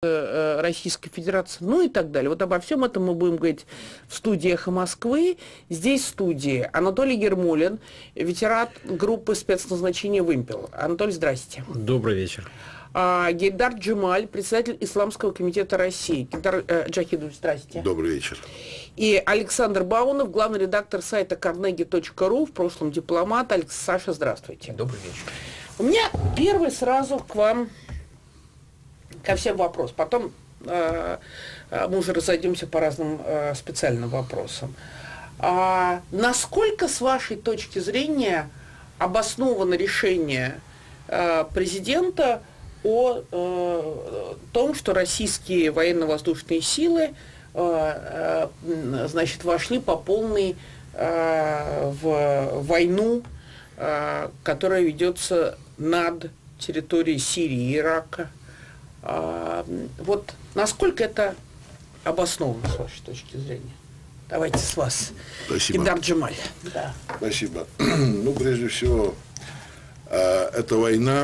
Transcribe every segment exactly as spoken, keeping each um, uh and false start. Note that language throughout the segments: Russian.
Российской Федерации, ну и так далее. Вот обо всем этом мы будем говорить в студии «Эхо Москвы». Здесь в студии Анатолий Ермолин, ветеран группы спецназначения «Вымпел». Анатолий, здрасте. Добрый вечер. А, Гейдар Джемаль, председатель Исламского комитета России. Гейдар э, Джахидович, здрасте. Добрый вечер. И Александр Баунов, главный редактор сайта карнеги точка ру, в прошлом дипломат. Алекс, Саша, здравствуйте. Добрый вечер. У меня первый сразу к вам, ко всем вопрос. Потом э, мы уже разойдемся по разным э, специальным вопросам. А насколько, с вашей точки зрения, обосновано решение э, президента о э, том, что российские военно-воздушные силы э, э, значит, вошли по полной э, в войну, э, которая ведется над территорией Сирии и Ирака? Э, вот насколько это обосновано, с вашей точки зрения? Давайте с вас. Спасибо. Гейдар Джемаль. Да. Спасибо. Ну, прежде всего, э, эта война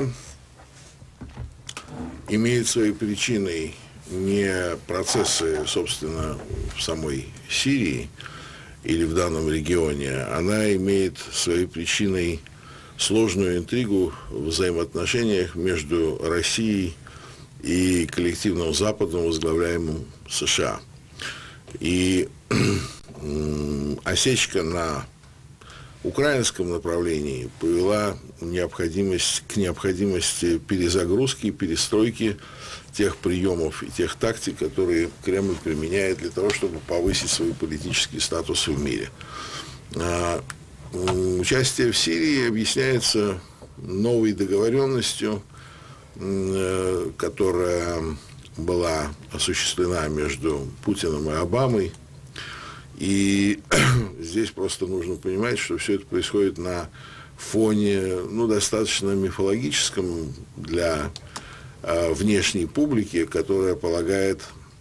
имеет своей причиной не процессы, собственно, в самой Сирии или в данном регионе, она имеет своей причиной сложную интригу в взаимоотношениях между Россией и коллективным Западом, возглавляемым США. И осечка на украинском направлении повела необходимость, к необходимости перезагрузки, перестройки тех приемов и тех тактик, которые Кремль применяет для того, чтобы повысить свой политический статус в мире. Участие в Сирии объясняется новой договоренностью, которая была осуществлена между Путиным и Обамой. И здесь просто нужно понимать, что все это происходит на фоне, ну, достаточно мифологическом для э, внешней публики, которая полагает,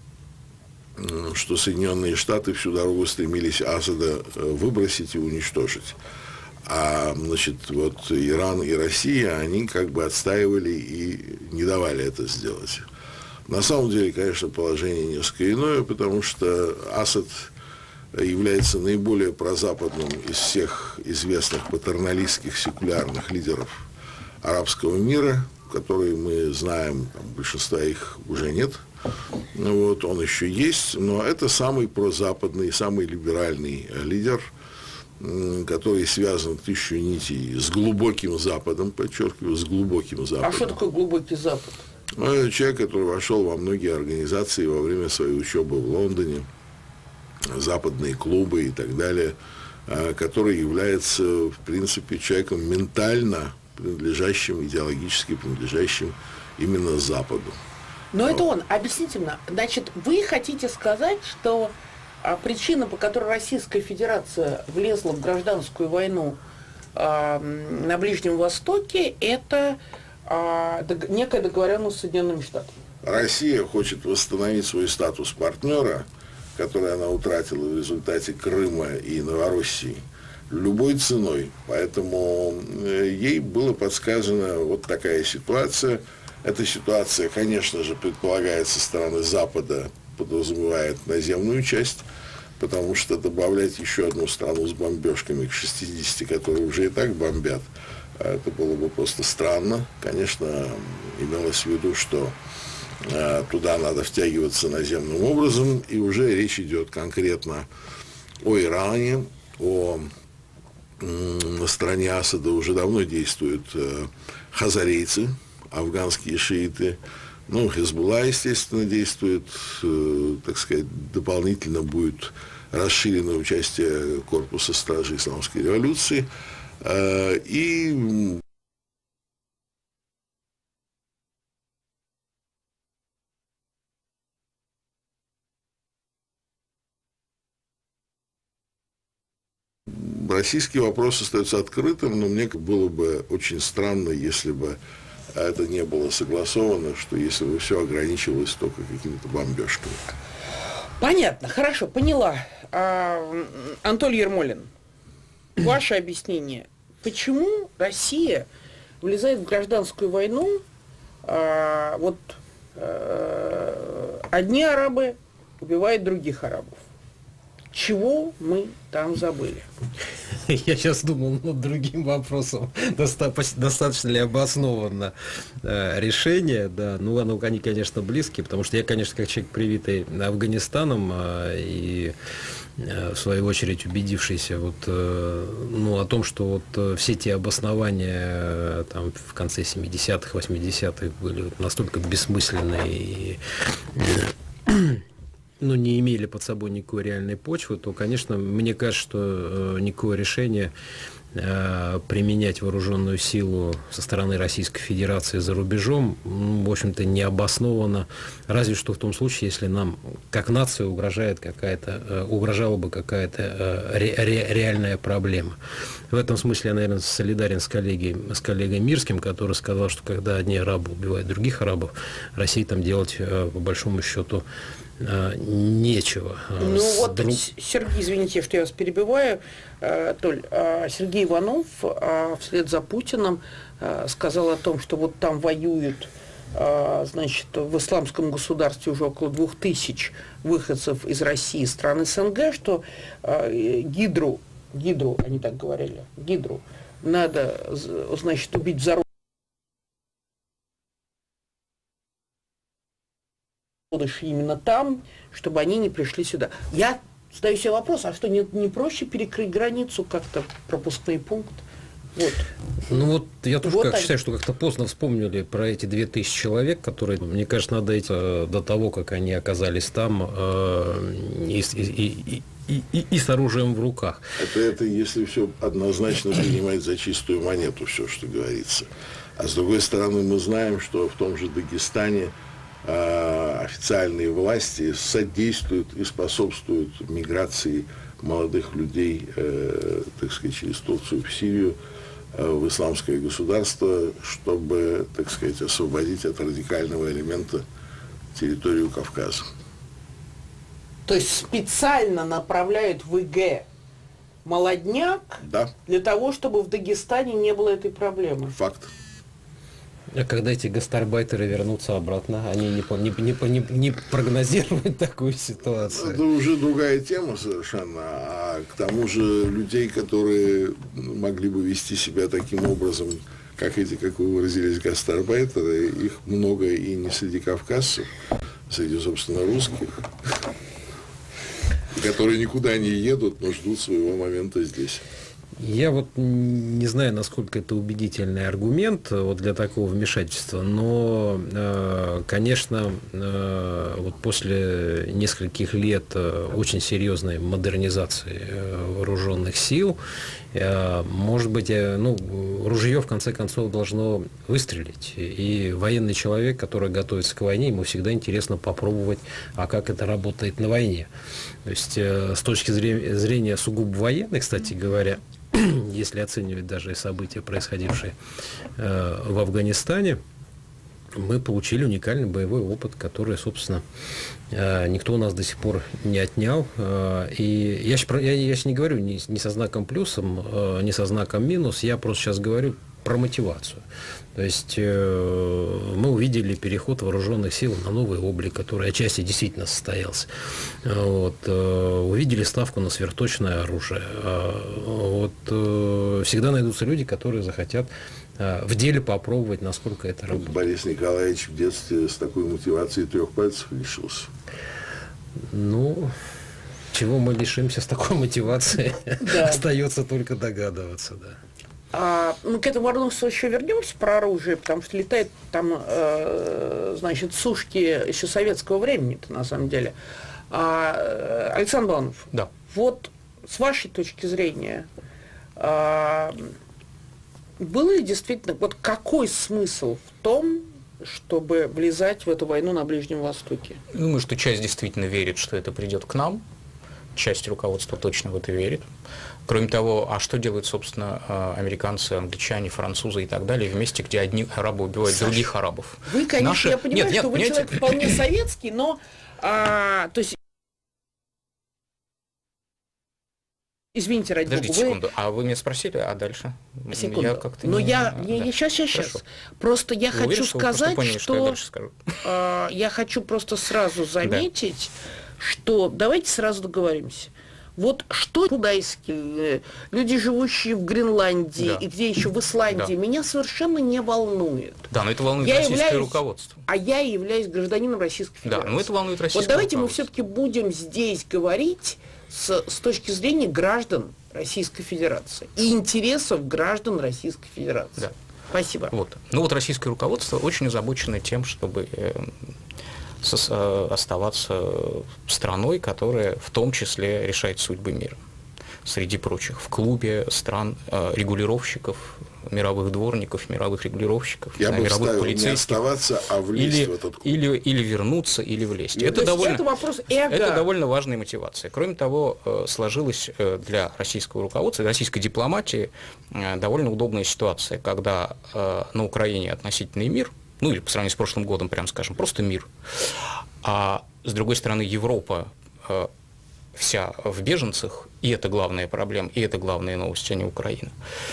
э, что Соединенные Штаты всю дорогу стремились Асада выбросить и уничтожить. А, значит, вот Иран и Россия, они как бы отстаивали и не давали это сделать. На самом деле, конечно, положение несколько иное, потому что Асад является наиболее прозападным из всех известных патерналистских секулярных лидеров арабского мира, которые мы знаем, там, большинства их уже нет. Вот, он еще есть, но это самый прозападный, самый либеральный лидер, который связан тысячу нитей с глубоким Западом, подчеркиваю, с глубоким Западом. А что такое глубокий Запад? Ну, это человек, который вошел во многие организации во время своей учебы в Лондоне, западные клубы и так далее, который является, в принципе, человеком ментально принадлежащим, идеологически принадлежащим именно Западу. Но это он. Объясните мне, значит, вы хотите сказать, что причина, по которой Российская Федерация влезла в гражданскую войну э, на Ближнем Востоке, это э, дог- некая договоренность с Соединенными Штатами? Россия хочет восстановить свой статус партнера, который она утратила в результате Крыма и Новороссии, любой ценой. Поэтому ей было подсказано вот такая ситуация. Эта ситуация, конечно же, предполагает со стороны Запада, подразумевает наземную часть, потому что добавлять еще одну страну с бомбежками к шестидесяти, которые уже и так бомбят, это было бы просто странно. Конечно, имелось в виду, что туда надо втягиваться наземным образом, и уже речь идет конкретно о Иране, о, на стороне Асада уже давно действуют хазарейцы, афганские шииты, ну, Хизбулла, естественно, действует, так сказать, дополнительно будет расширено участие корпуса стражи исламской революции, и российский вопрос остается открытым, но мне было бы очень странно, если бы это не было согласовано, что если бы все ограничивалось только какими-то бомбежками. Понятно, хорошо, поняла. А, Анатолий Ермолин, ваше объяснение. Почему Россия влезает в гражданскую войну а, вот, а, одни арабы убивают других арабов. Чего мы там забыли? Я сейчас думал над другим вопросом, достаточно, достаточно ли обоснованно э, решение, да, ну, оно, они, конечно, близкие, потому что я, конечно, как человек, привитый Афганистаном, э, и, э, в свою очередь, убедившийся вот, э, ну, о том, что вот э, все те обоснования э, там, в конце семидесятых, восьмидесятых были вот настолько бессмысленные и э, ну, не имели под собой никакой реальной почвы, то, конечно, мне кажется, что э, никакого решения э, применять вооруженную силу со стороны Российской Федерации за рубежом, ну, в общем-то, не обосновано, разве что в том случае, если нам, как нации, угрожает какая-то, э, угрожала бы какая-то э, ре, ре, реальная проблема. В этом смысле я, наверное, солидарен с коллегой, с коллегой Мирским, который сказал, что когда одни арабы убивают других арабов, России там делать, э, по большому счету, нечего. Ну вот, друг... Сергей, извините, что я вас перебиваю, Толь, Сергей Иванов вслед за Путиным сказал о том, что вот там воюют, значит, в исламском государстве уже около двух тысяч выходцев из России, стран СНГ, что гидру, гидру, они так говорили, гидру надо, значит, убить в зародыше именно там, чтобы они не пришли сюда. Я задаю себе вопрос, а что, не, не проще перекрыть границу как-то, пропускной пункт? Вот. Ну вот я тоже вот как они. считаю, что как-то поздно вспомнили про эти две тысячи человек, которые, мне кажется, надо эти, до того, как они оказались там э, и, и, и, и, и с оружием в руках. Это, это если все однозначно принимать за чистую монету, все, что говорится. А с другой стороны, мы знаем, что в том же Дагестане официальные власти содействуют и способствуют миграции молодых людей, э, так сказать, через Турцию в Сирию, э, в исламское государство, чтобы, так сказать, освободить от радикального элемента территорию Кавказа. То есть специально направляют в ИГ молодняк, да, для того, чтобы в Дагестане не было этой проблемы? Факт. А когда эти гастарбайтеры вернутся обратно, они не, не, не, не, не прогнозируют такую ситуацию? Это уже другая тема совершенно. А к тому же людей, которые могли бы вести себя таким образом, как эти, как вы выразились, гастарбайтеры, их много и не среди кавказцев, среди, собственно, русских, которые никуда не едут, но ждут своего момента здесь. Я вот не знаю, насколько это убедительный аргумент вот для такого вмешательства, но, конечно, вот после нескольких лет очень серьезной модернизации вооруженных сил, может быть, ну, ружье в конце концов должно выстрелить. И военный человек, который готовится к войне, ему всегда интересно попробовать, а как это работает на войне. То есть с точки зрения сугубо военной, кстати говоря, если оценивать даже события, происходившие э, в Афганистане, мы получили уникальный боевой опыт, который, собственно, э, никто у нас до сих пор не отнял. Э, и я сейчас я, я не говорю ни, ни со знаком плюсом, э, ни со знаком минус, я просто сейчас говорю про мотивацию. То есть э, мы увидели переход вооруженных сил на новый облик, который отчасти действительно состоялся. Вот, э, увидели ставку на сверхточное оружие. Э, вот, э, всегда найдутся люди, которые захотят э, в деле попробовать, насколько это работает. Борис Николаевич в детстве с такой мотивацией трех пальцев лишился. Ну, чего мы лишимся с такой мотивацией, остается только догадываться, да. А, мы к этому вопросу еще вернемся про оружие, потому что летает там, э, значит, сушки еще советского времени-то, на самом деле. А, Александр Баланов, да. Вот с вашей точки зрения, а, было ли действительно, вот какой смысл в том, чтобы влезать в эту войну на Ближнем Востоке? Думаю, что часть действительно верит, что это придет к нам, часть руководства точно в это верит. Кроме того, а что делают, собственно, американцы, англичане, французы и так далее, в месте, где одни арабы убивают Саша, других арабов? Вы, конечно, Наши... я понимаю, нет, что нет, вы понимаете... человек вполне советский, но а, то есть Извините, ради Подождите бога, вы... секунду, а вы меня спросили, а дальше? Секунду. Я как-то Но не... я, да. я, я сейчас, сейчас, Хорошо. сейчас. Просто я Вы хочу уверены, что вы просто сказать, поняли, что, что я дальше скажу? э, я хочу просто сразу заметить, что давайте сразу договоримся. Вот что тудайские люди, живущие в Гренландии Да. и где еще в Исландии, Да. меня совершенно не волнует. Да, но это волнует Я российское являюсь- руководство. А я являюсь гражданином Российской Да, Федерации. но это волнует российское Вот давайте мы руководство. все-таки будем здесь говорить с, с точки зрения граждан Российской Федерации и интересов граждан Российской Федерации. Да. Спасибо. Вот. Ну вот российское руководство очень озабочено тем, чтобы э, сос- э, оставаться страной, которая в том числе решает судьбы мира. Среди прочих, в клубе стран э, регулировщиков, мировых дворников, мировых регулировщиков, Я да, бы мировых вставил не полицейских. оставаться, а влезть Или, в этот клуб. или, или вернуться, или влезть. То Это есть довольно, это вопрос эго. это довольно важная мотивация. Кроме того, э, сложилась э, для российского руководства, для российской дипломатии э, довольно удобная ситуация, когда э, на Украине относительный мир, ну или по сравнению с прошлым годом, прям скажем, просто мир, а с другой стороны Европа э, вся в беженцах, и это главная проблема, и это главная новость, а не Украина.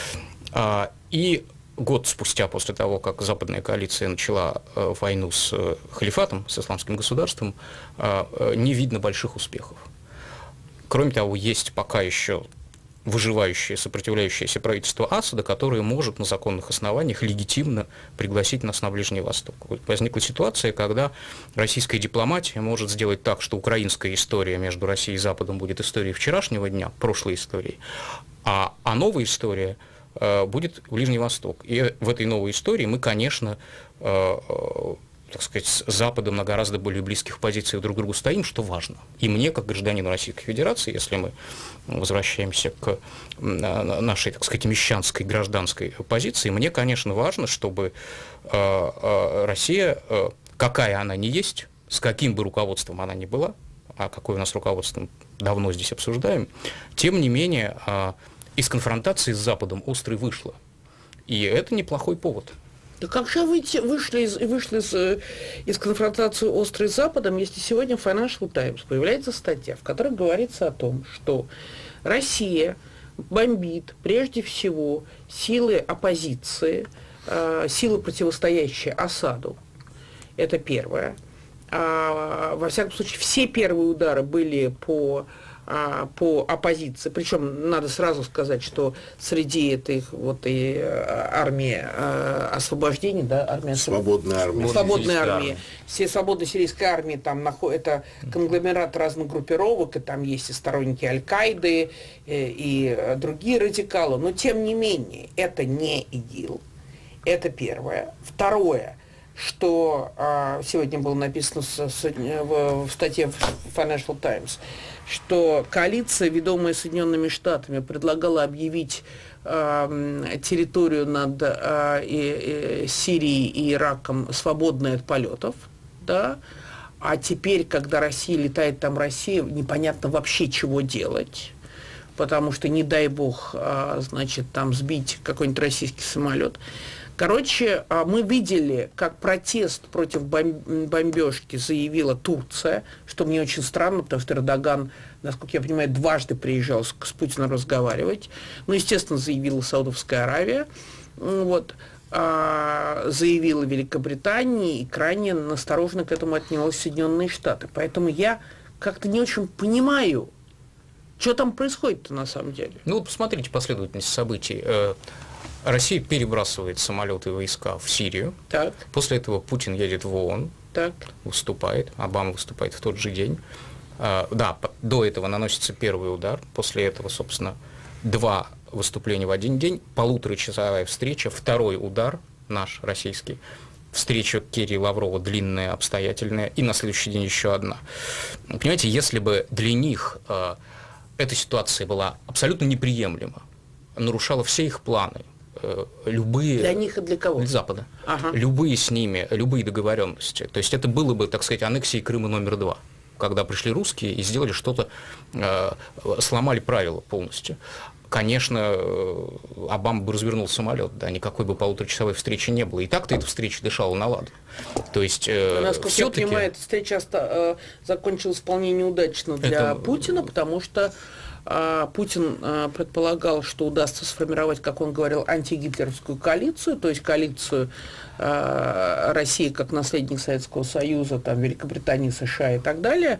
А, и год спустя, после того, как западная коалиция начала э, войну с э, халифатом, с исламским государством, э, э, не видно больших успехов. Кроме того, есть пока еще выживающее, сопротивляющееся правительство Асада, которое может на законных основаниях легитимно пригласить нас на Ближний Восток. Вот возникла ситуация, когда российская дипломатия может сделать так, что украинская история между Россией и Западом будет историей вчерашнего дня, прошлой историей, а, а новая история э, будет Ближний Восток. И в этой новой истории мы, конечно, э, э, так сказать, с Западом на гораздо более близких позициях друг к другу стоим, что важно. И мне, как гражданину Российской Федерации, если мы возвращаемся к нашей, так сказать, мещанской гражданской позиции, мне, конечно, важно, чтобы э, э, Россия, э, какая она ни есть, с каким бы руководством она ни была, а какое у нас руководство давно здесь обсуждаем, тем не менее, э, из конфронтации с Западом острой вышла. И это неплохой повод. Да как же выйти, вышли, из, вышли из, из конфронтации острой с Западом, если сегодня в Financial Times появляется статья, в которой говорится о том, что Россия бомбит прежде всего силы оппозиции, э, силы, противостоящие Асаду. Это первое. А, во всяком случае, все первые удары были по... по оппозиции. Причем надо сразу сказать, что среди этой вот и армии освобождения, да, армия Свободная армия. Свободной армии. Все свободной сирийской армии там находят, это конгломерат разных группировок, и там есть и сторонники Аль-Каиды, и, и другие радикалы. Но тем не менее, это не ИГИЛ. Это первое. Второе, что а, сегодня было написано с, с, в, в статье в Financial Times, что коалиция, ведомая Соединенными Штатами, предлагала объявить э, территорию над э, и, и Сирией и Ираком свободной от полетов, да, а теперь, когда Россия летает там, Россия, непонятно вообще чего делать, потому что, не дай бог, э, значит, там сбить какой-нибудь российский самолет. Короче, мы видели, как протест против бомбежки заявила Турция, что мне очень странно, потому что Эрдоган, насколько я понимаю, дважды приезжал с, с Путиным разговаривать. Ну, естественно, заявила Саудовская Аравия, вот, а, заявила Великобритания, и крайне настороженно к этому отнялись Соединенные Штаты. Поэтому я как-то не очень понимаю, что там происходит-то на самом деле. Ну, вот посмотрите последовательность событий. Россия перебрасывает самолеты и войска в Сирию. Так. После этого Путин едет в ООН, так. выступает, Обама выступает в тот же день. А, да, до этого наносится первый удар, после этого, собственно, два выступления в один день, полуторачасовая встреча, второй удар, наш, российский, встреча Керри и Лаврова длинная, обстоятельная, и на следующий день еще одна. Понимаете, если бы для них э, эта ситуация была абсолютно неприемлема, нарушала все их планы, любые... Для них и для кого? Для Запада. Ага. Любые с ними, любые договоренности. То есть это было бы, так сказать, аннексией Крыма номер два, когда пришли русские и сделали что-то, э, сломали правила полностью. Конечно, Обама бы развернул самолет, да, никакой бы полуторачасовой встречи не было. И так-то эта встреча дышала на ладан. То есть, э, насколько я понимаю, эта встреча э, закончилась вполне неудачно для это... Путина, потому что а, Путин а, предполагал, что удастся сформировать, как он говорил, антигитлеровскую коалицию, то есть коалицию а, России как наследник Советского Союза, там, Великобритании, США и так далее.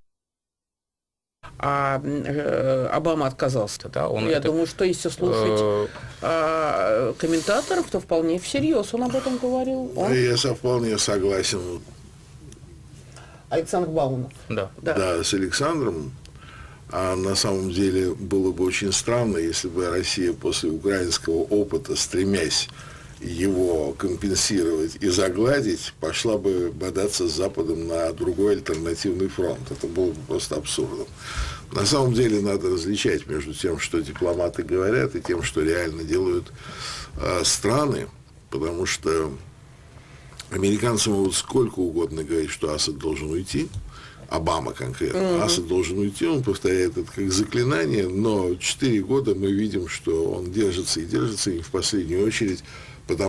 А э, Обама отказался. Да, он Я это, думаю, что если слушать э... э, комментаторов, то вполне всерьез он об этом говорил. Он... Я вполне согласен. Александр Баунов. Да. Да. да, с Александром. А на самом деле было бы очень странно, если бы Россия после украинского опыта, стремясь его компенсировать и загладить, пошла бы бодаться с Западом на другой альтернативный фронт. Это было бы просто абсурдом. На самом деле надо различать между тем, что дипломаты говорят, и тем, что реально делают э, страны, потому что американцы могут сколько угодно говорить, что Асад должен уйти, Обама конкретно, mm-hmm. Асад должен уйти, он повторяет это как заклинание, но четыре года мы видим, что он держится и держится, и в последнюю очередь потому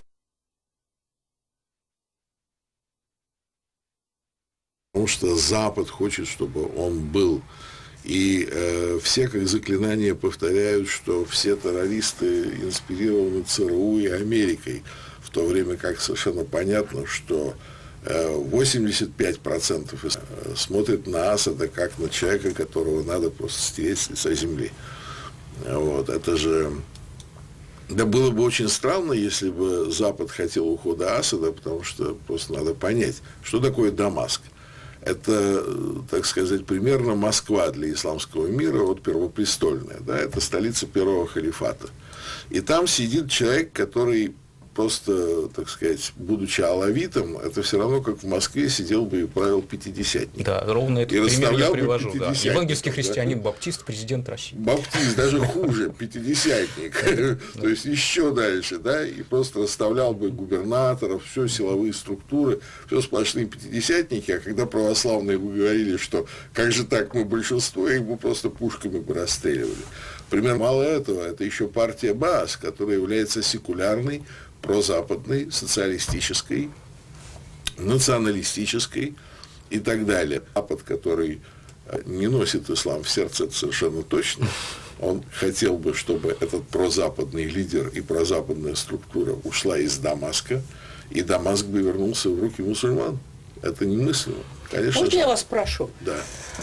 что Запад хочет, чтобы он был. И э, все как заклинание повторяют, что все террористы инспирированы ЦРУ и Америкой, в то время как совершенно понятно, что э, восемьдесят пять процентов смотрят на Асада как на человека, которого надо просто стереть с лица земли. Вот, это же... Да было бы очень странно, если бы Запад хотел ухода Асада, потому что просто надо понять, что такое Дамаск. Это, так сказать, примерно Москва для исламского мира, вот первопрестольная, да, это столица первого халифата. И там сидит человек, который просто, так сказать, будучи алавитом, это все равно, как в Москве сидел бы и правил пятидесятник. Да, ровно этот и пример я привожу. Да. Евангельский христианин, да? Баптист, президент России. Баптист, даже хуже, пятидесятник. То есть еще дальше, да, и просто расставлял бы губернаторов, все, силовые структуры, все сплошные пятидесятники, а когда православные бы говорили, что как же так, мы большинство, их бы просто пушками бы расстреливали. Пример мало этого, это еще партия Баас, которая является секулярной, прозападной, социалистической, националистической и так далее. Запад, который не носит ислам в сердце, это совершенно точно. Он хотел бы, чтобы этот прозападный лидер и прозападная структура ушла из Дамаска, и Дамаск бы вернулся в руки мусульман. Это немыслимо. Конечно. Можно я вас спрошу? Да.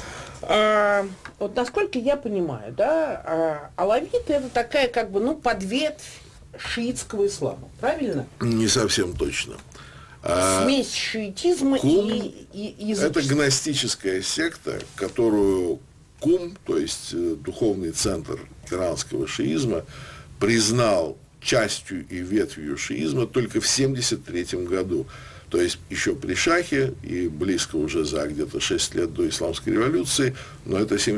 А, вот насколько я понимаю, да, а, алавиты это такая как бы, ну, подветвь шиитского ислама, правильно? Не совсем точно. Смесь шиитизма Кум, и, и, и язычества. Это гностическая секта, которую Кум, то есть духовный центр иранского шиизма, признал частью и ветвью шиизма только в семьдесят третьем году. То есть еще при Шахе и близко уже за где-то шесть лет до исламской революции, но это семьдесят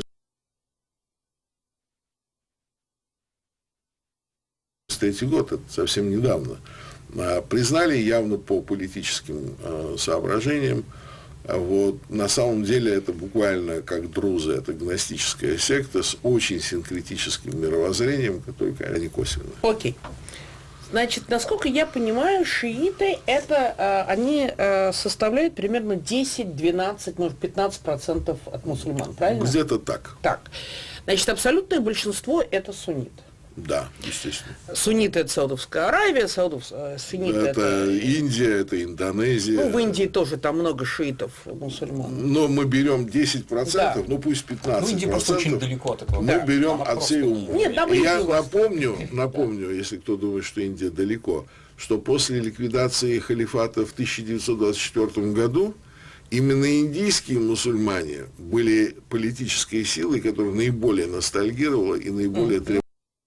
третий год, это совсем недавно, признали явно по политическим соображениям. Вот. На самом деле это буквально как друзы, это гностическая секта с очень синкретическим мировоззрением, которое, конечно, не косвенно. Окей. Значит, насколько я понимаю, шииты это они составляют примерно десять, двенадцать, может пятнадцать процентов от мусульман, правильно? Где-то так. Так. Значит, абсолютное большинство это сунниты. Да, естественно. Сунниты это Саудовская Аравия, Саудов, сунниты это, это Индия, это Индонезия. Ну, в Индии тоже там много шиитов, мусульман. Но мы берем десять процентов, да. Ну пусть пятнадцать процентов. Ну, Индия просто очень далеко от этого. Мы Да. берем от всей умы. Нет, я напомню, напомню, если кто думает, что Индия далеко, что после ликвидации халифата в тысяча девятьсот двадцать четвёртом году именно индийские мусульмане были политической силой, которая наиболее ностальгировала и наиболее требовала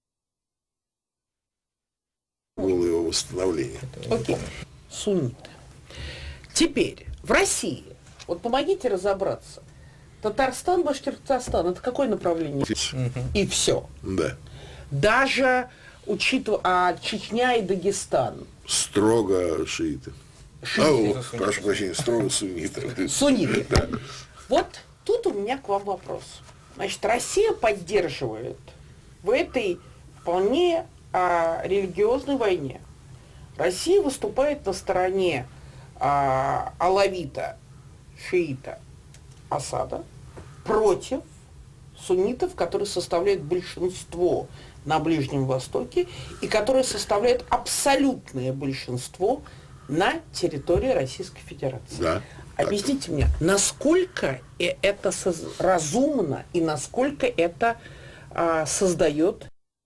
его восстановления. Окей. Сунниты. Теперь, в России, вот помогите разобраться, Татарстан, Башкортостан, это какое направление? И все. Да. Даже учитывая, а Чечня и Дагестан? Строго шииты. Шииты. О, прошу прощения, строго сунниты. Сунниты. Да. Вот тут у меня к вам вопрос. Значит, Россия поддерживает в этой вполне а, религиозной войне. Россия выступает на стороне а, алавита, шиита Асада против суннитов, которые составляют большинство на Ближнем Востоке и которые составляют абсолютное большинство на территории Российской Федерации. Да. Объясните мне, насколько это разумно и насколько это а, создает...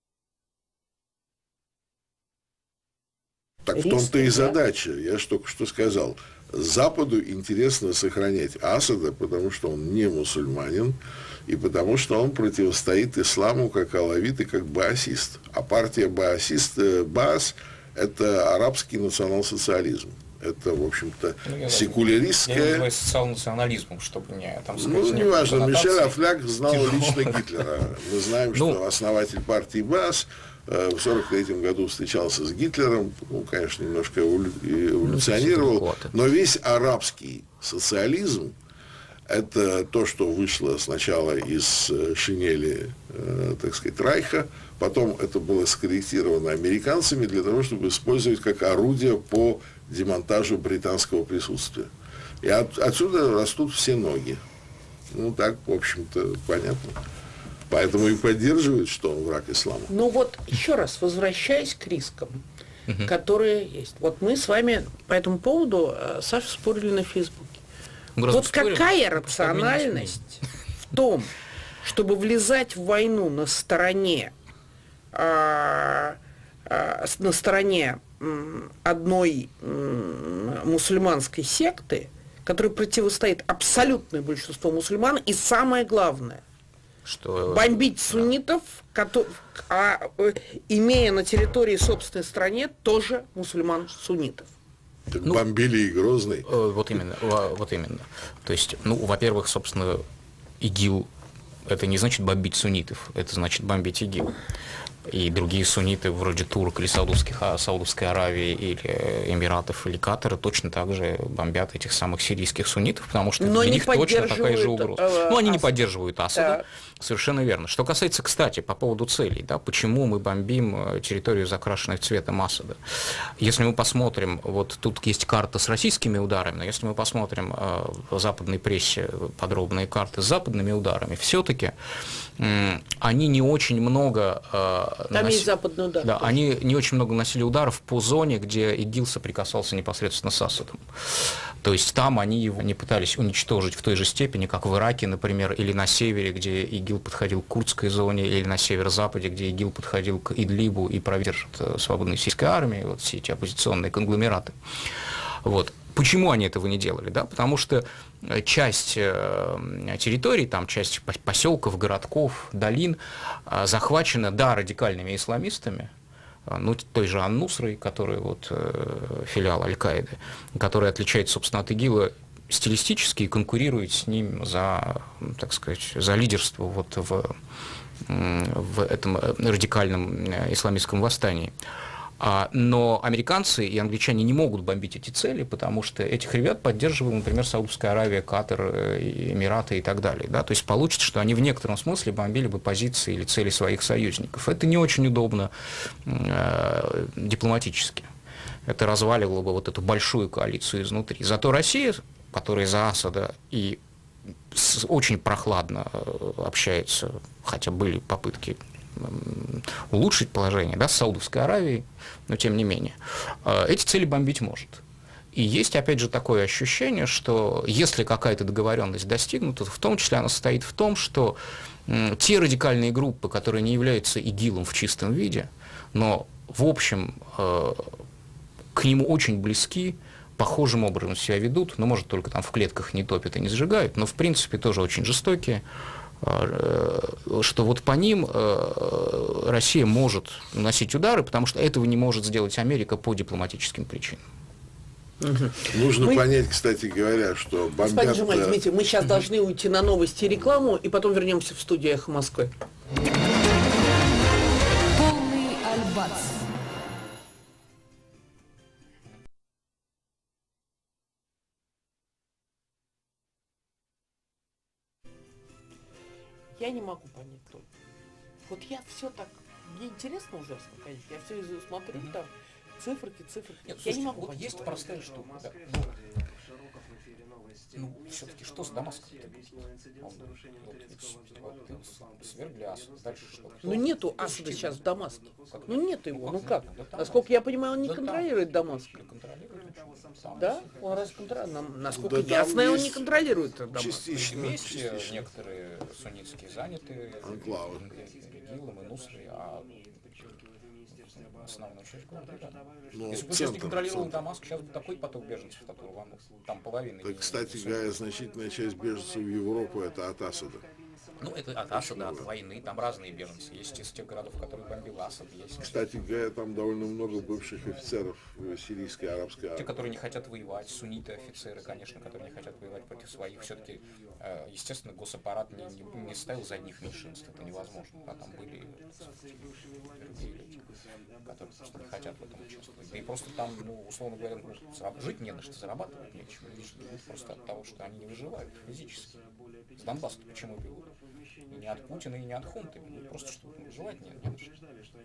Так в том-то и задача, я же только что сказал. Западу интересно сохранять Асада, потому что он не мусульманин, и потому что он противостоит исламу как алавит и как баасист. А партия баасист, Баас – это арабский национал-социализм. Это, в общем-то, ну, секуляристская... Я называю социал-национализмом, чтобы не... Там, сказать, ну, неважно. Мишель Афляк знал тяжело. Лично Гитлера. Мы знаем, ну, что основатель партии Баас в сорок третьем году встречался с Гитлером, ну, конечно, немножко эволюционировал, но весь арабский социализм – это то, что вышло сначала из шинели, так сказать, Райха, потом это было скорректировано американцами для того, чтобы использовать как орудие по демонтажу британского присутствия. И от, отсюда растут все ноги. Ну, так, в общем-то, понятно. Поэтому и поддерживают, что он враг ислама. Ну вот, еще раз, возвращаясь к рискам, угу. которые есть. Вот мы с вами по этому поводу, Саша, спорили на Фейсбуке. Мы вот спорили, какая рациональность в том, чтобы влезать в войну на стороне, а, а, на стороне м, одной м, мусульманской секты, которая противостоит абсолютное большинство мусульман, и самое главное, что бомбить суннитов, которые, а, имея на территории собственной стране тоже мусульман-суннитов. Так ну, бомбили и Грозный. Вот именно, вот именно. То есть, ну, во-первых, собственно, ИГИЛ это не значит бомбить суннитов, это значит бомбить ИГИЛ. И другие сунниты, вроде турок или Саудовских, Саудовской Аравии, или Эмиратов, или Катара, точно так же бомбят этих самых сирийских суннитов, потому что но для них точно такая же угроза. Э, Но они Ас... не поддерживают Асада, да. Совершенно верно. Что касается, кстати, по поводу целей, да, почему мы бомбим территорию, закрашенную цветом Асада. Если мы посмотрим, вот тут есть карта с российскими ударами, но если мы посмотрим э, в западной прессе подробные карты с западными ударами, все-таки э, они не очень много... Э, Там нанос... есть западный удар. Да, они не очень много наносили ударов по зоне, где ИГИЛ соприкасался непосредственно с Асадом. То есть там они его не пытались уничтожить в той же степени, как в Ираке, например, или на севере, где ИГИЛ подходил к Курдской зоне, или на северо-западе, где ИГИЛ подходил к Идлибу и продержит свободной сирийской армии, вот все эти оппозиционные конгломераты. Вот. Почему они этого не делали? Да? Потому что часть территорий, там часть поселков, городков, долин захвачена, да, радикальными исламистами, ну, той же Ан-Нусрой, который вот филиал Аль-Каиды, который отличается, собственно, от ИГИЛа стилистически и конкурирует с ним за, так сказать, за лидерство вот в, в этом радикальном исламистском восстании. Но американцы и англичане не могут бомбить эти цели, потому что этих ребят поддерживают, например, Саудовская Аравия, Катар, Эмираты и так далее. Да? То есть получится, что они в некотором смысле бомбили бы позиции или цели своих союзников. Это не очень удобно э, дипломатически. Это разваливало бы вот эту большую коалицию изнутри. Зато Россия, которая за Асада и с, очень прохладно общается, хотя были попытки улучшить положение, да, с Саудовской Аравией, но тем не менее, эти цели бомбить может. И есть, опять же, такое ощущение, что если какая-то договоренность достигнута, то в том числе она состоит в том, что те радикальные группы, которые не являются ИГИЛом в чистом виде, но, в общем, к нему очень близки, похожим образом себя ведут, но, может, только там в клетках не топят и не сжигают, но, в принципе, тоже очень жестокие, что вот по ним Россия может наносить удары, потому что этого не может сделать Америка по дипломатическим причинам. Угу. Нужно мы... понять, кстати говоря, что бомбят... Господин Жумаль, Дмитрий, мы сейчас должны уйти на новости и рекламу, и потом вернемся в студию «Эхо Москвы». Полный альбац. Я не могу понять только. Вот я все так, мне интересно ужасно, конечно, я все смотрю, mm-hmm. там циферки, циферки. Нет, я слушайте, не могу вот понять. Есть простая штука. Да. Ну, все-таки что с Дамаском? Он, вот, вот, свергли Асад, дальше что? Ну нету Асада сейчас в Дамаске. Как? Ну нет его, ну как? Да там, Насколько я понимаю, он не да там. контролирует Дамаск. Да контролирует очень. Там Да? Он раз контролирует. Насколько Да там я знаю, он не есть контролирует Дамаск. частично, вместе частично. некоторые суннитские заняты Анклавы. ИГИЛом и Нусрой, а основную часть города, да. Ну, Если бы сейчас не центр, контролировал центр. Дамаск, сейчас бы такой поток беженцев, который вам там половина. Так, кстати говоря, значительная часть беженцев в Европу это от Асада. Ну, это от Асада, от войны, там разные беженцы. Есть из тех городов, которые бомбил Асад, есть Кстати говоря, там довольно много бывших офицеров сирийской арабской те, армии. которые не хотят воевать, сунниты офицеры, конечно, которые не хотят воевать против своих. Все-таки, э, естественно, госаппарат не, не, не ставил за одних меньшинств, это невозможно. А там были другие люди, которые просто не хотят в этом участвовать. Да и просто там, ну, условно говоря, ну, жить не на что, зарабатывать нечем. Просто от того, что они не выживают физически. С Донбасса почему бегут? И не от Путина, и не от хунты. Просто чтобы выживать не, не на что.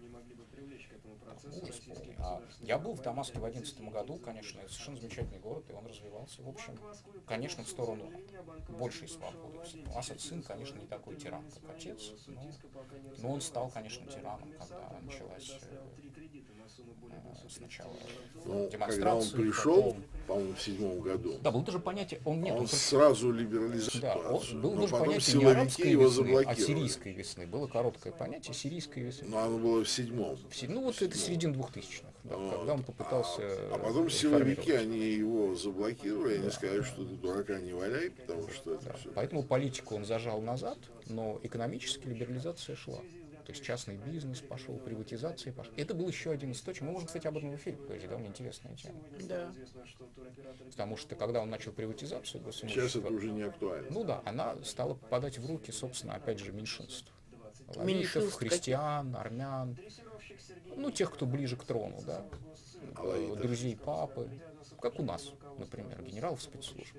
Ужас полный. А я был в Дамаске в две тысячи одиннадцатом году, конечно, это совершенно замечательный город, и он развивался, в общем, конечно, в сторону большей свободы. Асад сын, конечно, не такой тиран, как отец, но, но он стал, конечно, тираном, когда началась э, сначала Ну, демонстрация. когда он пришел, потом... по-моему, в седьмом году, Да, было даже понятие, он нет, он он сразу либерализовал да, он, ситуацию. было Но даже потом понятие не силовики арабской его весны, а заблокировали. сирийской весны. Было короткое понятие сирийской весны. Но оно было в седьмом. Все- Ну вот это середина двухтысячных, да, Вот. когда он попытался А, а потом реформировать. силовики, они его заблокировали, они сказали, что ты дурака не валяй, потому что это все. Поэтому политику он зажал назад, но экономически либерализация шла. То есть частный бизнес пошел, приватизация пошла. Это был еще один источник. Мы можем, кстати, об этом в эфире поговорить, да, мне интересная тема. Да. Потому что когда он начал приватизацию Сейчас госимущества, это уже не актуально. ну да, она стала попадать в руки, собственно, опять же, меньшинств. Лавитов, Меньшинств христиан, армян, ну, тех, кто ближе к трону, да, Алавитов. друзей папы, как у нас, например, генералов спецслужб.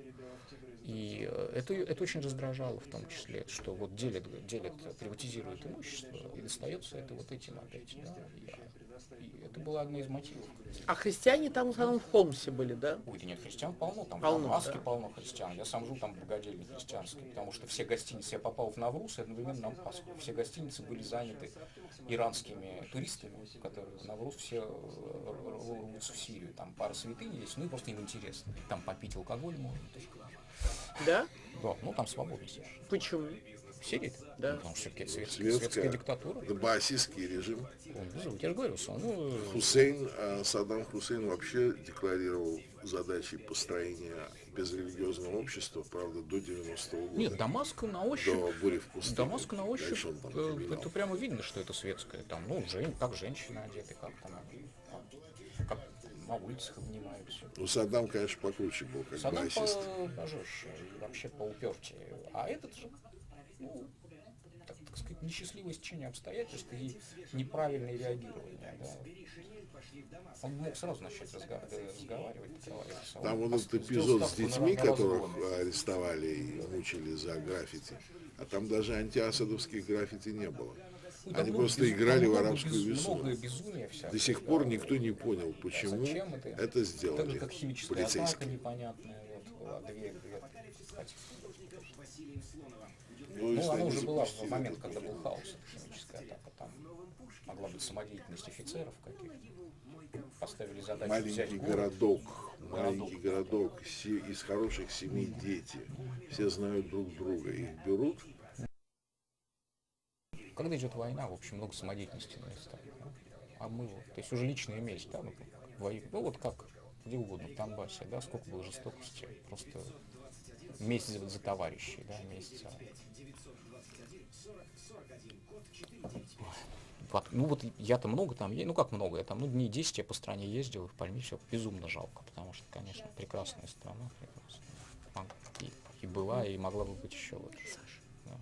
И э, это, это очень раздражало в том числе, что вот делят, делят, приватизируют имущество, и достается это вот этим опять, да, и, и это была одна из мотивов. А христиане там в основном в Хомсе были, да? Ой, да нет, христиан полно, там Полно, в Дамаске да. полно христиан. Я сам жил там в богадельне христианской, потому что все гостиницы, я попал в Навруз, и одновременно на Пасху. Все гостиницы были заняты иранскими туристами, которые в Навруз все рвутся в Сирию. Там пара святынь есть, ну и просто им интересно. Там попить алкоголь можно. тоже. Да? Да, ну там свободно совершенно. Почему? В Сирии? Да. Ну, потому что все-таки светская, Светская, светская диктатура. это баасистский режим. Он безумный. Я же говорю, что ну, Хусейн, э, Саддам Хусейн вообще декларировал задачи построения безрелигиозного общества, правда, до девяностого года. нет, Дамаск на ощупь. До бури в пустыне. Дамаск на ощупь, Дальше он там э, поменял. это прямо видно, что это светское. Там, ну, жен, как женщины одеты, как там, как на улицах обнимаются. Ну, Саддам, конечно, покруче был, как Саддам баасист. пожестче, и вообще поупертее. А этот же, ну, так, так сказать, несчастливое стечение обстоятельств и неправильное реагирование. Да. Он мог сразу начать разга- разговаривать, договариваться. Там Он вот этот сделал эпизод с ставку на- детьми, на которых разгоны. арестовали и мучили за граффити. А там даже антиасадовских граффити не было. Ну, там Они много просто без- играли там в много арабскую без- весну. Много безумия всякого. До сих пор никто не понял, почему Зачем это? это Так сделали же, как химическая атака полицейские. непонятная. Вот, была две, две, кстати. Ну, Ну, если она они уже была в запустили момент, это. когда был хаос, эта химическая атака. Там могла быть самодеятельность офицеров каких-то. Поставили задачу взять Маленький город. городок, маленький городок, се- из хороших семей дети, все знают друг друга, их берут. Когда идет война, в общем, много самодеятельности на местах. Да? А мы вот, то есть уже личная месть, да, ну, воюем. Ну вот как, где угодно, в Донбассе, да, сколько было жестокости, просто месть за, за товарищей, да, месть за... Вот, ну вот я-то много там, е- ну как много, я там, ну дней десять я по стране ездил, и в Пальме все безумно жалко, потому что, конечно, прекрасная страна, прекрасная. Мог- И, и была, и могла бы быть еще лучше. Да.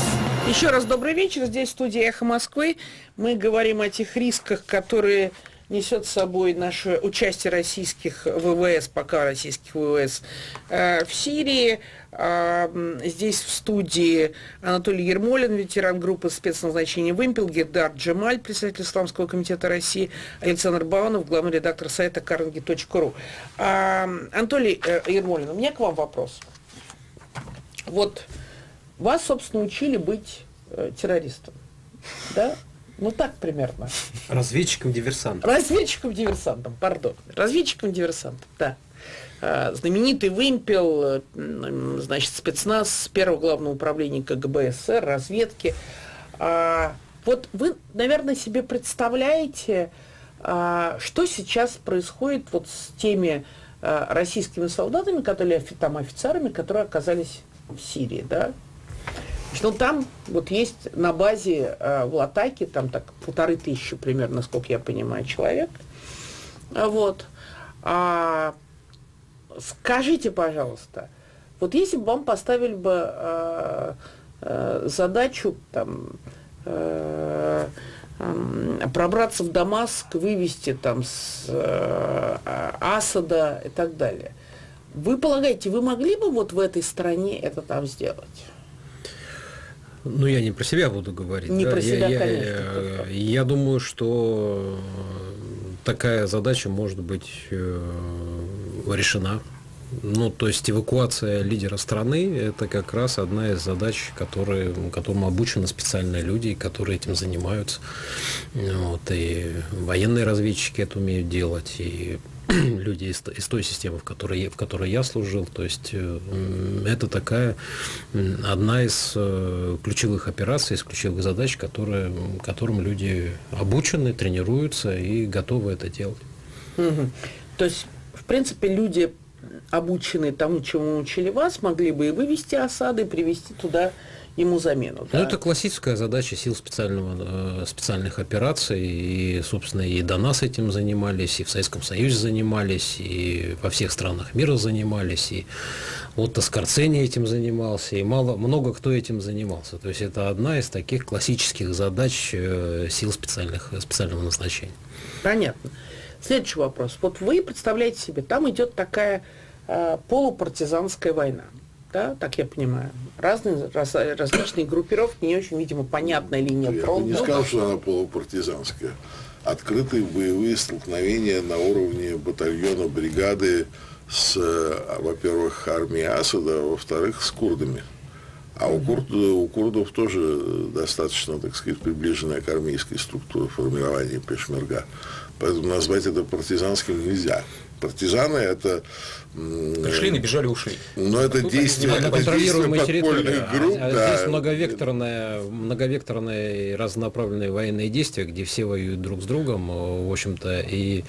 Еще раз добрый вечер. Здесь студия «Эхо Москвы». Мы говорим о тех рисках, которые несет с собой наше участие российских ВВС, пока российских ВВС э, в Сирии. Э, здесь в студии Анатолий Ермолин, ветеран группы спецназначения «Вымпел», Гердар Джемаль, председатель Исламского комитета России, Александр Баунов, главный редактор сайта карнеги точка ру. Э, Анатолий э, Ермолин, у меня к вам вопрос. Вот вас, собственно, учили быть э, террористом, да? Ну, так примерно. Разведчиком-диверсантом. Разведчиком-диверсантом, пардон. Разведчиком-диверсантом, да. А, знаменитый «Вымпел», значит, спецназ первого главного управления КГБ СССР, разведки. А, вот вы, наверное, себе представляете, а, что сейчас происходит вот с теми а, российскими солдатами, которые, там, офицерами, которые оказались в Сирии, да? Ну, там вот есть на базе э, в Латаке, там так полторы тысячи примерно, насколько я понимаю, человек. Вот. А, скажите, пожалуйста, вот если бы вам поставили бы э, э, задачу там, э, э, пробраться в Дамаск, вывести там с э, Асада и так далее, вы полагаете, вы могли бы вот в этой стране это там сделать? Ну, я не про себя буду говорить. Не да? про себя, я, конечно. Я, я думаю, что такая задача может быть решена. Ну, то есть эвакуация лидера страны – это как раз одна из задач, которые, которым обучены специальные люди, которые этим занимаются. Вот, и военные разведчики это умеют делать, и люди из, из той системы, в которой, в которой я служил. То есть э, это такая одна из э, ключевых операций, из ключевых задач, которые, которым люди обучены, тренируются и готовы это делать. Угу. То есть, в принципе, люди, обученные тому, чему учили вас, могли бы и вывести Асада, и привести туда ему замену. Да? Ну, это классическая задача сил специального, специальных операций, и, собственно, и до нас этим занимались, и в Советском Союзе занимались, и во всех странах мира занимались, и Отто Скорцени этим занимался, и мало, много кто этим занимался. То есть это одна из таких классических задач сил специальных, специального назначения. Понятно. Следующий вопрос. Вот вы представляете себе, там идет такая э, полупартизанская война. Да, так я понимаю. Разные, раз, различные группировки, не очень, видимо, понятная линия фронта. Я бы не сказал, что она полупартизанская. Открытые боевые столкновения на уровне батальона, бригады с, во-первых, армией Асада, а во-вторых, с курдами. А у, курд, у курдов тоже достаточно, так сказать, приближенная к армейской структуре формирования пешмерга. Поэтому назвать это партизанским нельзя. Партизаны это... Пришли, набежали, ушли. Но это действие, это действие подпольных групп. А, да. Здесь многовекторное, многовекторное и разнонаправленные военные действия, где все воюют друг с другом, в общем-то, и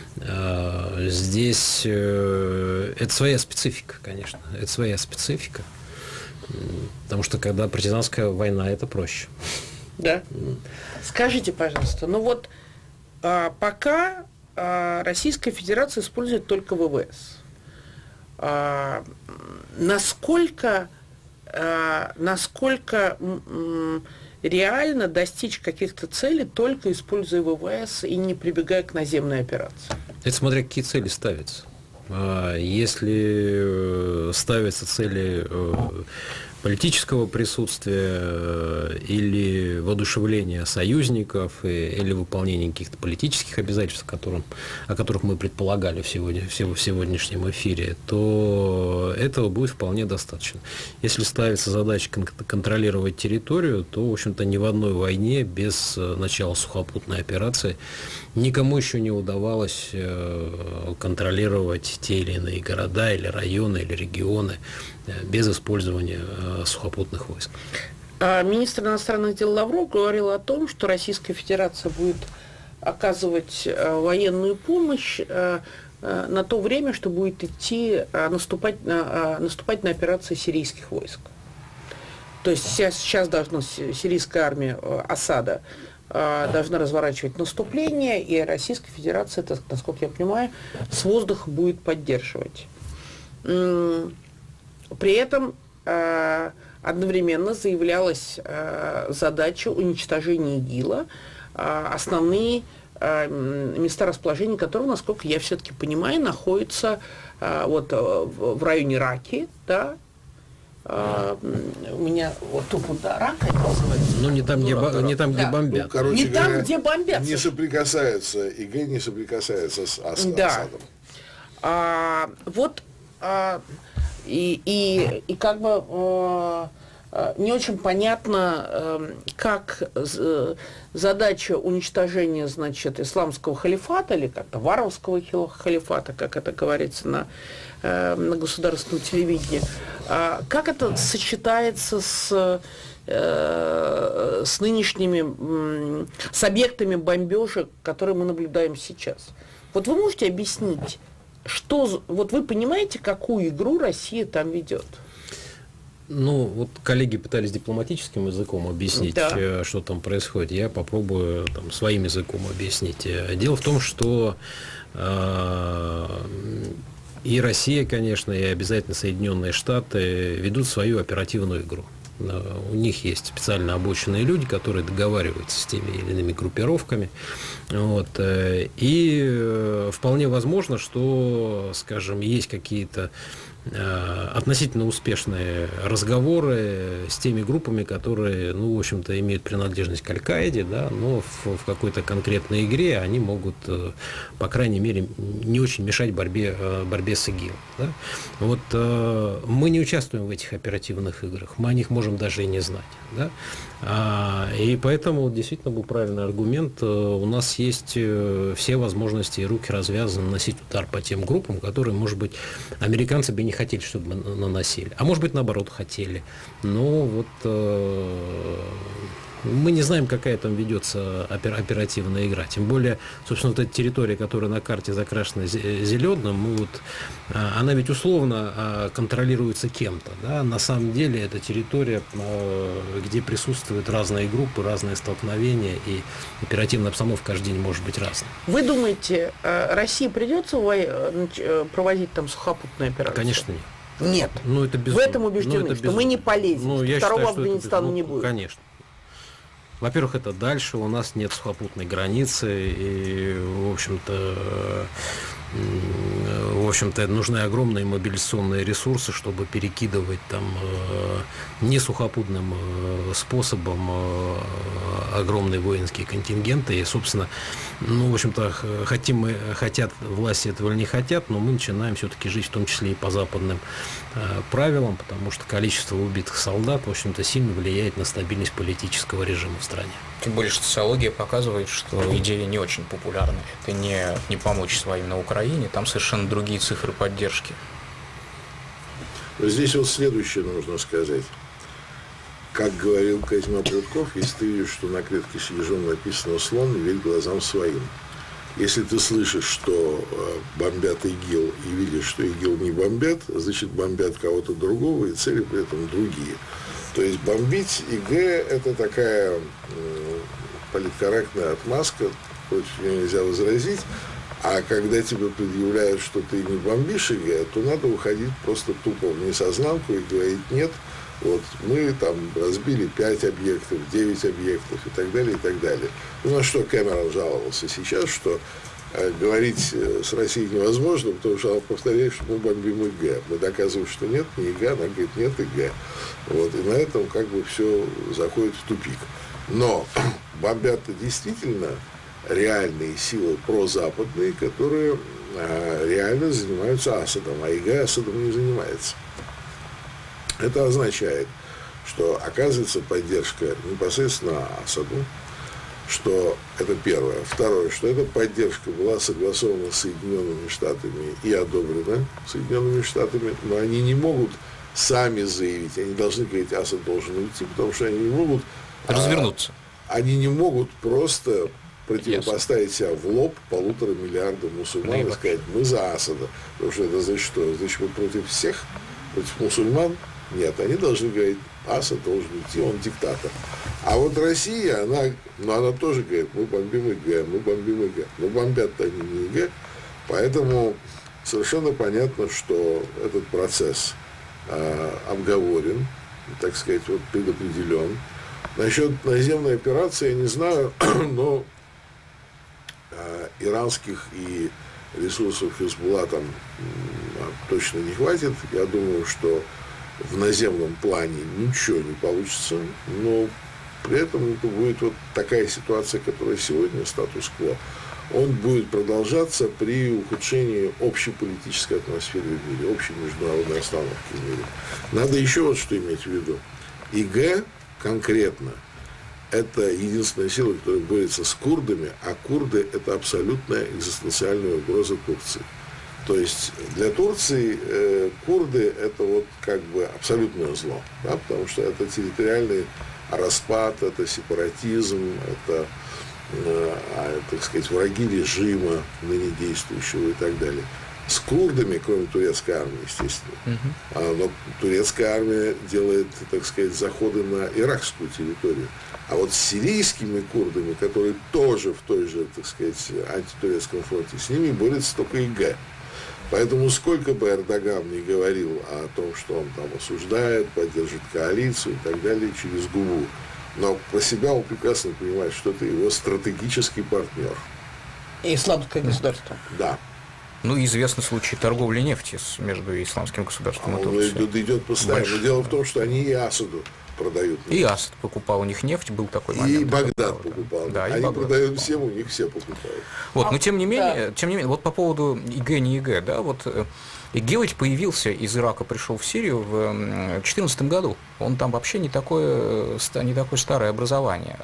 э, здесь э, это своя специфика, конечно, это своя специфика, потому что когда партизанская война, это проще. Да. Скажите, пожалуйста, ну вот а, пока а, Российская Федерация использует только ВВС. А, насколько, а, насколько м, реально достичь каких-то целей, только используя ВВС и не прибегая к наземной операции? Это смотря какие цели ставятся. Если ставятся цели политического присутствия или воодушевления союзников, или выполнения каких-то политических обязательств, которым, о которых мы предполагали в, сегодня, в сегодняшнем эфире, то этого будет вполне достаточно. Если ставится задача контролировать территорию, то, в общем-то, ни в одной войне без начала сухопутной операции никому еще не удавалось контролировать те или иные города, или районы, или регионы без использования сухопутных войск. Министр иностранных дел Лавров говорил о том, что Российская Федерация будет оказывать военную помощь на то время, что будет идти наступать на, наступать на операции сирийских войск. То есть сейчас, сейчас должна сирийская армия Асада должна разворачивать наступление, и Российская Федерация, это, насколько я понимаю, с воздуха будет поддерживать. При этом э, одновременно заявлялась э, задача уничтожения ИГИЛа. Э, основные места расположения которого, насколько я все-таки понимаю, находятся вот в районе Раки, да. Uh, у меня вот тут вот, да, Рака называется. Ну, не там, где, бо- не там, где да. бомбят. Ну, короче не говоря, там, где бомбят. Не соприкасается, ИГ не соприкасается с Ас- да. Асадом. А, вот, а, и, и, и как бы а, не очень понятно, а, как а, задача уничтожения, значит, исламского халифата, или как-то варварского халифата, как это говорится на на государственном телевидении. Как это сочетается с, с нынешними, с объектами бомбежек, которые мы наблюдаем сейчас? Вот вы можете объяснить, что, вот вы понимаете, какую игру Россия там ведет? Ну, вот коллеги пытались дипломатическим языком объяснить, да. что там происходит. Я попробую там, своим языком объяснить. Дело в том, что э, и Россия, конечно, и обязательно Соединенные Штаты ведут свою оперативную игру. У них есть специально обученные люди, которые договариваются с теми или иными группировками. Вот. И вполне возможно, что, скажем, есть какие-то относительно успешные разговоры с теми группами, которые, ну, в общем-то, имеют принадлежность к Аль-Каиде, да, но в, в какой-то конкретной игре они могут, по крайней мере, не очень мешать борьбе, борьбе с ИГИЛ. Да. Вот мы не участвуем в этих оперативных играх, мы о них можем даже и не знать. Да. И поэтому действительно был правильный аргумент. У нас есть все возможности и руки развязаны наносить удар по тем группам, которые, может быть, американцы бы не хотели, чтобы мы наносили. А может быть, наоборот, хотели. Но вот э, мы не знаем, какая там ведется оперативная игра. Тем более, собственно, вот эта территория, которая на карте закрашена зеленым, мы вот, она ведь условно контролируется кем-то. Да? На самом деле, это территория, где присутствуют разные группы, разные столкновения, и оперативная обстановка каждый день может быть разной. Вы думаете, России придется проводить там сухопутную операцию? Конечно, нет. Нет. Ну, это в этом убеждены, ну, это что мы не полезем. Ну, я Второго считаю, Афганистана это, ну, не будет. Конечно. Во-первых, это дальше, у нас нет сухопутной границы, и, в общем-то, в общем-то, нужны огромные мобилизационные ресурсы, чтобы перекидывать там не сухопутным способом огромные воинские контингенты. И, собственно, ну, в общем-то, хотим мы, хотят власти этого или не хотят, но мы начинаем все-таки жить в том числе и по западным правилам, потому что количество убитых солдат, в общем-то, сильно влияет на стабильность политического режима в стране. Тем более, что социология показывает, что идея не очень популярна. Это не, не помочь своим на Украине, там совершенно другие цифры поддержки. Здесь вот следующее нужно сказать. Как говорил Козьма Прутков, если ты видишь, что на клетке снежом написано «слон», верь глазам своим. Если ты слышишь, что бомбят ИГИЛ, и видишь, что ИГИЛ не бомбят, значит, бомбят кого-то другого, и цели при этом другие. То есть бомбить ИГ – это такая политкорректная отмазка, против нее нельзя возразить. А когда тебе предъявляют, что ты не бомбишь ИГ, то надо уходить просто тупо в несознанку и говорить «нет». Вот, мы там разбили пять объектов, девять объектов и так далее, и так далее. Ну, на что Кэмерон жаловался сейчас, что э, говорить э, с Россией невозможно, потому что он повторяет, что мы бомбим ИГ. Мы доказываем, что нет, не ИГ, она говорит, нет ИГ. Вот, и на этом как бы все заходит в тупик. Но бомбят-то действительно реальные силы прозападные, которые э, реально занимаются Асадом, а ИГ Асадом не занимается. Это означает, что оказывается поддержка непосредственно Асаду, что это первое. Второе, что эта поддержка была согласована с Соединенными Штатами и одобрена Соединенными Штатами, но они не могут сами заявить, они должны говорить, Асад должен уйти, потому что они не могут развернуться. А, они не могут просто противопоставить себя в лоб полутора миллиардам мусульман и сказать, мы за Асада. Потому что это значит что? Значит, мы против всех, против мусульман? Нет, они должны говорить, Асад должен уйти, он диктатор. А вот Россия, она, ну, она тоже говорит, мы бомбим ИГ, мы бомбим ИГ. Но бомбят-то они не ИГ, поэтому совершенно понятно, что этот процесс э, обговорен, так сказать, вот предопределен. Насчет наземной операции я не знаю, но э, иранских и ресурсов Хизбулла там точно не хватит. Я думаю, что в наземном плане ничего не получится, но при этом это будет вот такая ситуация, которая сегодня, статус-кво, он будет продолжаться при ухудшении общей политической атмосферы в мире, общей международной обстановки в мире. Надо еще вот что иметь в виду. ИГ конкретно это единственная сила, которая борется с курдами, а курды это абсолютная экзистенциальная угроза Турции. То есть для Турции э, курды это вот как бы абсолютное зло, да, потому что это территориальный распад, это сепаратизм, это, э, так сказать, враги режима ныне действующего и так далее. С курдами, кроме турецкой армии, естественно, uh-huh. а, но турецкая армия делает, так сказать, заходы на иракскую территорию. А вот с сирийскими курдами, которые тоже в той же, так сказать, антитурецком фронте, с ними борется только ИГ. Поэтому сколько бы Эрдоган ни говорил о том, что он там осуждает, поддержит коалицию и так далее, через губу, но про себя он прекрасно понимает, что это его стратегический партнер. И исламское государство. Да. Ну, известный случай торговли нефти между исламским государством а и Турцией. Он идет, идет постоянно. Больш... Но дело в том, что они и Асаду продают нефть. И Асад покупал у них нефть, был такой момент. И Багдад покупал. Да, они и Багдад продают покупал. всем, у них все покупают. Вот, а, но тем не менее, да. тем не менее, вот по поводу ИГ, не ИГ, да, вот ИГ ведь появился из Ирака, пришел в Сирию в две тысячи четырнадцатом году. Он там вообще не такое, не такое старое образование.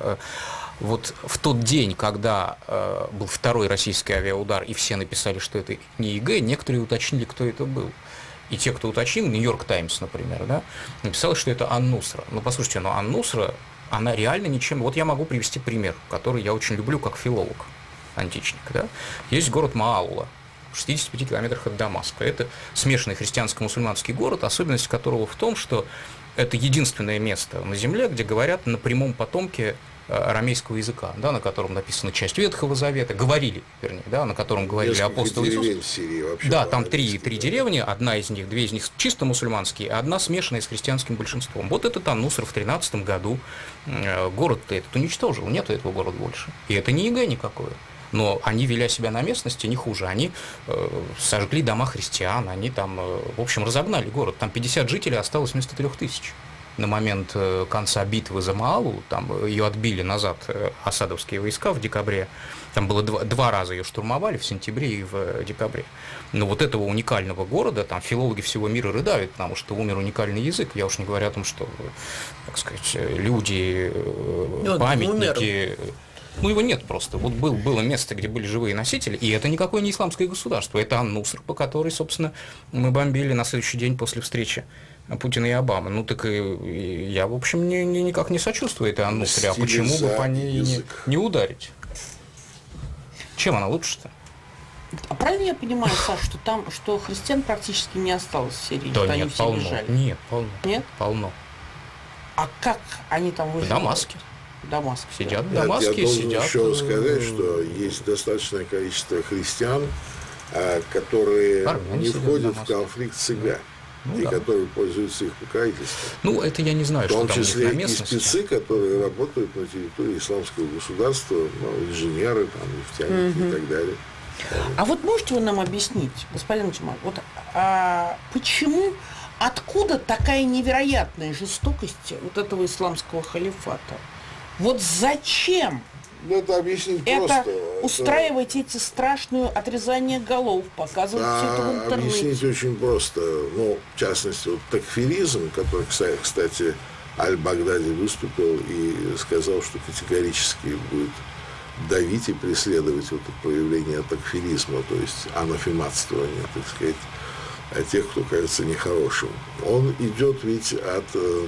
Вот в тот день, когда э, был второй российский авиаудар, и все написали, что это не ИГ, некоторые уточнили, кто это был. И те, кто уточнил, Нью-Йорк Таймс, например, да, написал, что это Ан-Нусра. Ну, послушайте, но Ан-Нусра, она реально ничем... Вот я могу привести пример, который я очень люблю как филолог, античник, да. Есть город Маалула, в шестидесяти пяти километрах от Дамаска. Это смешанный христианско-мусульманский город, особенность которого в том, что это единственное место на земле, где говорят на прямом потомке арамейского языка, да, на котором написана часть Ветхого Завета, говорили, вернее, да, на котором говорили Несколько апостолы Иисуса. В Сирии вообще. Да, там три, три деревни, одна из них, две из них чисто мусульманские, а одна смешанная с христианским большинством. Вот этот Ан-Нуср в тринадцатом году э, город-то этот уничтожил, нету этого города больше. И это не ИГ никакое. Но они, вели себя на местности, не хуже. Они э, сожгли дома христиан, они там, э, в общем, разогнали город. Там пятьдесят жителей осталось вместо трех тысяч. На момент конца битвы за Маалу, там ее отбили назад асадовские войска в декабре, там было два, два раза ее штурмовали, в сентябре и в декабре. Но вот этого уникального города, там филологи всего мира рыдают, потому что умер уникальный язык, я уж не говорю о том, что, так сказать, люди, он памятники... Умер. Ну, его нет просто. Вот был, было место, где были живые носители, и это никакое не исламское государство, это Ан-Нуср, по которой, собственно, мы бомбили на следующий день после встречи Путина и Обамы. Ну, так и я, в общем, не, не, никак не сочувствую этой Ан-Нусре, а почему бы по ней не, не ударить? Чем она лучше-то? А правильно я понимаю, Саш, что там, что христиан практически не осталось в Сирии, да что нет, они все полно. бежали? Нет, полно. Нет? Полно. А как они там выжили? В Дамаске. В Дамаске. Сидят в Нет, Дамаске, я должен сидят... еще сказать, что есть достаточное количество христиан, которые Армяне не сидят входят в в конфликт с ИГ. Ну, и да. которые пользуются их покровительством. Ну, это я не знаю, в том что там числе у них на и местности. спецы, которые работают на территории исламского государства, ну, инженеры, там, нефтяники mm-hmm. и так далее. А вот можете вы нам объяснить, господин Джамаль, вот а, почему, откуда такая невероятная жестокость вот этого исламского халифата? Вот зачем? Ну, это объяснить это просто. устраивать это... эти страшные отрезания голов, показывать а, все это в интернете. Объяснить очень просто. Ну, в частности, вот такфиризм, который, кстати, Аль-Багдади выступил и сказал, что категорически будет давить и преследовать вот это проявление такфиризма, то есть анафематствования, так сказать, тех, кто кажется нехорошим. Он идет ведь от э,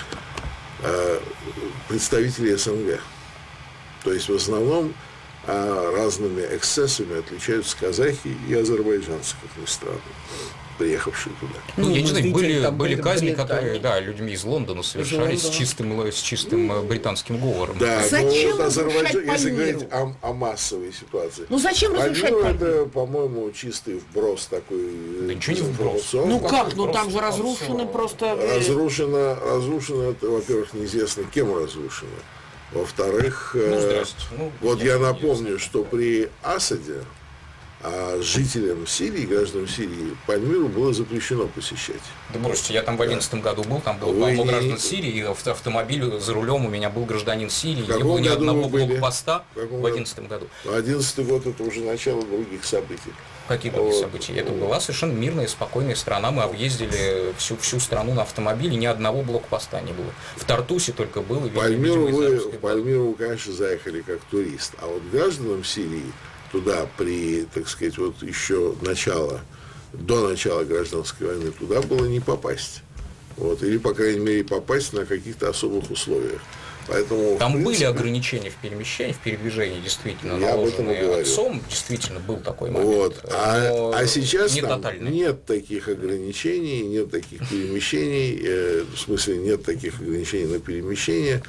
э, представителей СНГ. То есть в основном а, разными эксцессами отличаются казахи и азербайджанцы, как ни странно, приехавшие туда. Ну, Ну, я не знаю, видели, были, там были были казни, Британии. которые, да, людьми из Лондона совершались Лондона. с чистым, с чистым британским говором. Да, Зачем но вот Азербайджан, разрушать если Пальмиру? говорить о, о массовой ситуации. Ну зачем разрушать Пальмиру Пальмиру? это, по-моему, чистый вброс такой. Да ничего не вброс. Ну Как как, ну просто там же разрушены все. просто... э, Разрушено, разрушено, это, во-первых, неизвестно, кем разрушено. Во-вторых, Ну, э, здрасте. Ну, вот я я не напомню, знаю. что при Асаде а жителям Сирии, гражданам Сирии, Пальмиру было запрещено посещать. Да бросьте, я там в одиннадцатом году был, там было Вы полно не- граждан Сирии, и авто- автомобиль за рулем у меня был гражданин Сирии, В не каком было ни году одного вы были? блокпоста В каком в году? одиннадцатом году. Одиннадцатый год — это уже начало других событий. Какие другие Вот. события? Это была совершенно мирная, спокойная страна. Мы объездили всю, всю страну на автомобиле, ни одного блокпоста не было. В Тартусе только был. и, В Пальмиру видимо, из вы, арабской в Пальмиру вы, конечно, заехали как турист, а вот гражданам Сирии туда при, так сказать, вот еще начало, до начала гражданской войны туда было не попасть. Вот, или, по крайней мере, попасть на каких-то особых условиях. Поэтому, Там в принципе, были ограничения в перемещении, в передвижении, действительно, Я об этом и наложенные говорю. отцом, действительно был такой момент. Вот. А, но а сейчас не там тотальный. нет таких ограничений, нет таких перемещений, э, в смысле нет таких ограничений на перемещение,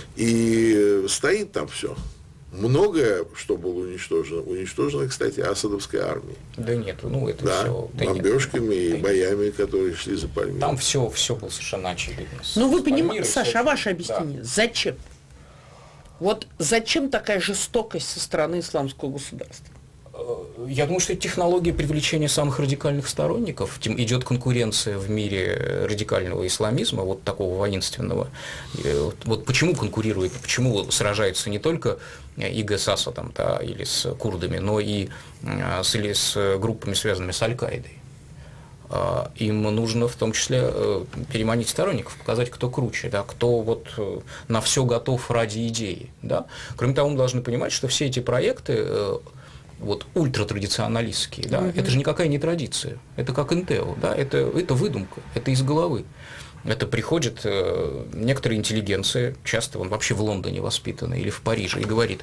и стоит там все. Многое, что было уничтожено, уничтожено, кстати, Асадовской армией. Да нет, ну это Да, все. бомбежками и боями, которые шли за Пальмиру. Там все, все было совершенно очевидно. С- Ну, вы с понимаете, Пальмирой Саша, всё- а ваше Да. объяснение? Зачем? Вот зачем такая жестокость со стороны исламского государства? Я думаю, что это технология привлечения самых радикальных сторонников. Тем идет конкуренция в мире радикального исламизма, вот такого воинственного. И вот- Вот почему конкурирует, почему сражается не только ИГ с Асадом, да, или с курдами, но и а, с, или с группами, связанными с Аль-Каидой. А, Им нужно в том числе э, переманить сторонников, показать, кто круче, да, кто вот э, на все готов ради идеи. Да. Кроме того, мы должны понимать, что все эти проекты э, вот, ультратрадиционалистские, да, это же никакая не традиция, это как Интео, да, это, это выдумка, это из головы. Это приходит э, некоторая интеллигенция, часто он вообще в Лондоне воспитанный или в Париже, и говорит,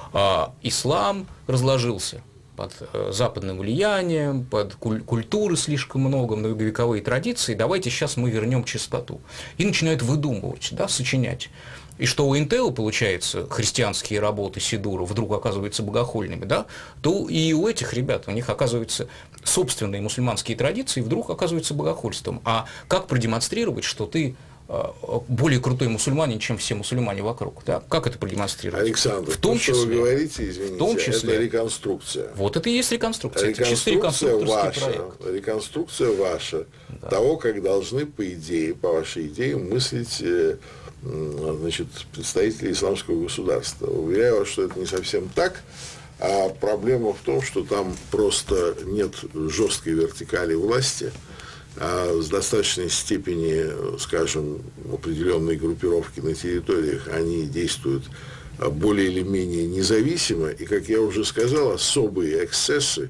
а, ислам разложился под э, западным влиянием, под куль- культуры слишком много, многовековые традиции, давайте сейчас мы вернем чистоту. И начинают выдумывать, да, сочинять. И что у Интео, получается, христианские работы Сидура вдруг оказываются богохульными, да, то и у этих ребят, у них оказываются собственные мусульманские традиции, вдруг оказываются богохульством. А как продемонстрировать, что ты э, более крутой мусульманин, чем все мусульмане вокруг? Да? Как это продемонстрировать? Александр, в том то, что числе, вы говорите, извините, в том числе, это реконструкция. Вот это и есть реконструкция. Это чисто Реконструкция реконструкторский ваша, проект. реконструкция ваша того, как должны, по идее, по вашей идее, мыслить э, м, значит, представители исламского государства. Уверяю вас, что это не совсем так. А проблема в том, что там просто нет жесткой вертикали власти, а с достаточной степени, скажем, определенные группировки на территориях, они действуют более или менее независимо, и, как я уже сказал, особые эксцессы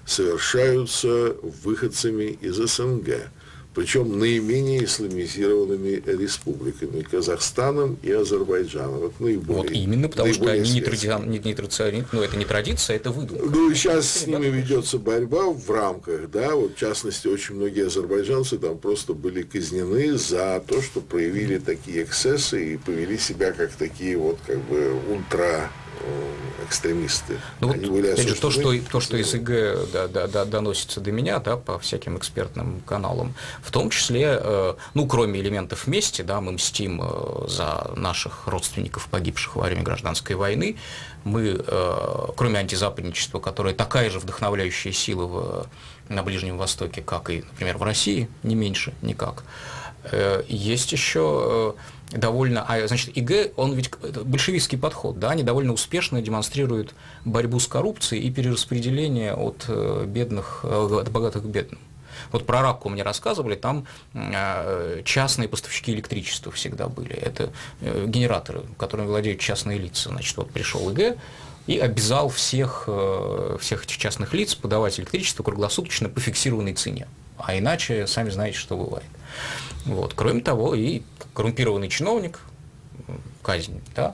совершаются выходцами из СНГ, причем наименее исламизированными республиками, Казахстаном и Азербайджаном. Вот, наиболее, Вот именно потому, что наиболее они не, светские. тради... не, не традиционные, ну это не традиция, это выдумка. Ну, и сейчас с ними ведется борьба в рамках, да, вот в частности, очень многие азербайджанцы там просто были казнены за то, что проявили такие эксцессы и повели себя как такие вот как бы ультра экстремисты. Ну, Они вот, были опять же, то, что, осуждены. то, что из ИГ да, да, да, доносится до меня, да, по всяким экспертным каналам, в том числе, э, ну, кроме элементов мести, да, мы мстим э, за наших родственников, погибших во время гражданской войны, мы, э, кроме антизападничества, которое такая же вдохновляющая сила в, на Ближнем Востоке, как и, например, в России, не меньше никак, э, есть еще... Э, довольно, а, значит, ИГ, он ведь это большевистский подход, да, они довольно успешно демонстрируют борьбу с коррупцией и перераспределение от э, бедных, э, от богатых к бедным. Вот про Ракку мне рассказывали, там э, частные поставщики электричества всегда были, это э, генераторы, которыми владеют частные лица, значит, вот пришел ИГ и обязал всех, э, всех этих частных лиц подавать электричество круглосуточно по фиксированной цене, а иначе сами знаете, что бывает. Вот. Кроме того, и коррумпированный чиновник, казнь, да,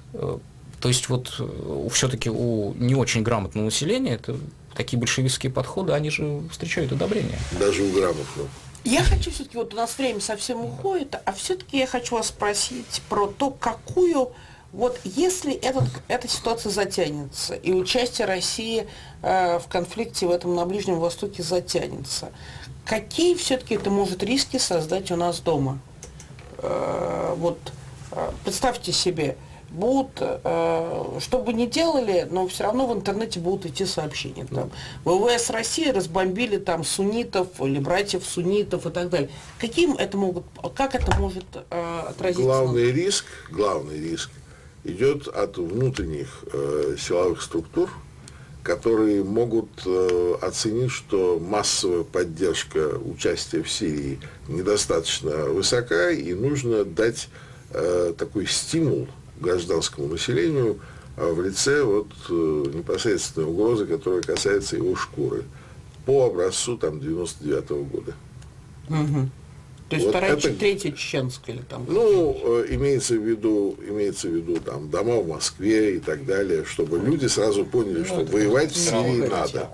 то есть вот все-таки у не очень грамотного населения это такие большевистские подходы, они же встречают одобрение. Даже у грамотного. Я хочу все-таки, вот у нас время совсем уходит, а все-таки я хочу вас спросить про то, какую, вот если этот, эта ситуация затянется, и участие России э, в конфликте в этом на Ближнем Востоке затянется, какие все-таки это может риски создать у нас дома? Э, вот э, представьте себе, будут, э, что бы ни делали, но все равно в интернете будут идти сообщения. Там, ВВС России разбомбили там суннитов или братьев суннитов и так далее. Каким это могут, как это может э, отразиться? Главный риск, главный риск идет от внутренних э, силовых структур, которые могут э, оценить, что массовая поддержка участия в Сирии недостаточно высока, и нужно дать э, такой стимул гражданскому населению э, в лице вот, э, непосредственной угрозы, которая касается его шкуры, по образцу там, девяносто девятого года. Угу. То есть Вот вторая, это, третья чеченская или там? Ну, э, имеется в виду, имеется в виду там дома в Москве и так далее, чтобы люди сразу поняли, что воевать в Сирии надо.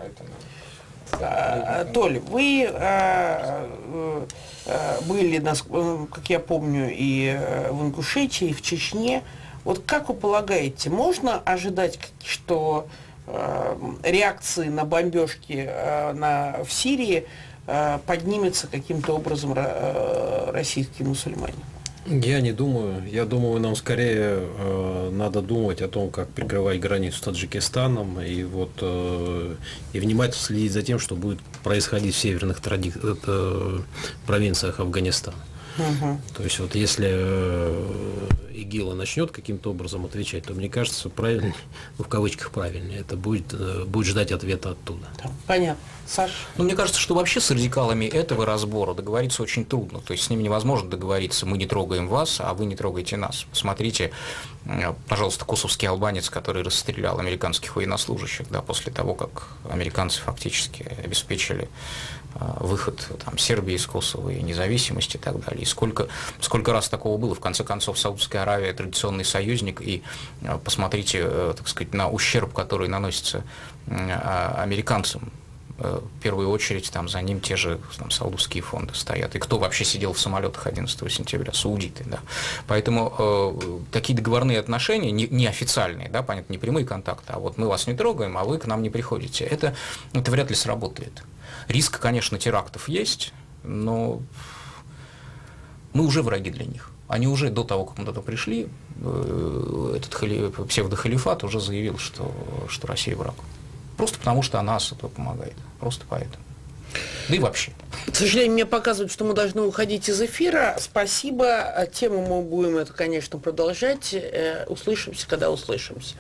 А, Толь, вы а, а, были, как я помню, и в Ингушетии, и в Чечне. Вот как вы полагаете, можно ожидать, что а, реакции на бомбежки а, на, в Сирии поднимется каким-то образом российские мусульмане? Я не думаю. Я думаю, нам скорее э, надо думать о том, как прикрывать границу с Таджикистаном и вот э, и внимательно следить за тем, что будет происходить в северных тради... э, провинциях Афганистана. Угу. То есть вот если э, ИГИЛ начнет каким-то образом отвечать, то мне кажется, правильно, ну, в кавычках правильно, это будет, э, будет ждать ответа оттуда. Да, понятно. Саш? Ну, мне кажется, что вообще с радикалами этого разбора договориться очень трудно. То есть с ними невозможно договориться, мы не трогаем вас, а вы не трогаете нас. Посмотрите, пожалуйста, косовский албанец, который расстрелял американских военнослужащих, да, после того, как американцы фактически обеспечили выход там, Сербии из Косово и независимость и так далее. И сколько, сколько раз такого было. В конце концов, Саудовская Аравия традиционный союзник, и посмотрите, так сказать, на ущерб, который наносится американцам. В первую очередь там за ним те же там, саудовские фонды стоят. И кто вообще сидел в самолетах одиннадцатого сентября? Саудиты, да. Поэтому э, такие договорные отношения, не, неофициальные, да, понятно, не прямые контакты, а вот мы вас не трогаем, а вы к нам не приходите. Это, это вряд ли сработает. Риск, конечно, терактов есть, но мы уже враги для них. Они уже до того, как мы туда пришли, э, этот хали, псевдохалифат уже заявил, что, что Россия враг. Просто потому, что она Асаду помогает. Просто поэтому. Да и вообще. К сожалению, мне показывают, что мы должны уходить из эфира. Спасибо. Тему мы будем, это, конечно, продолжать. Услышимся, когда услышимся.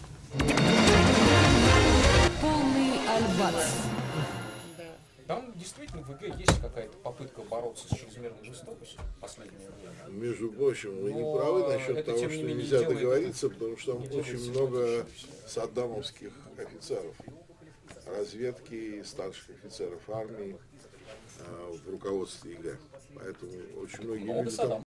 Полный альбац. Там действительно в ИГ есть какая-то попытка бороться с чрезмерной жестокостью в последнее время. Между прочим, вы не правы насчет того, что нельзя договориться, потому что там очень много саддамовских офицеров, разведки, старших офицеров армии э, в руководстве ИГ. Поэтому очень многие люди там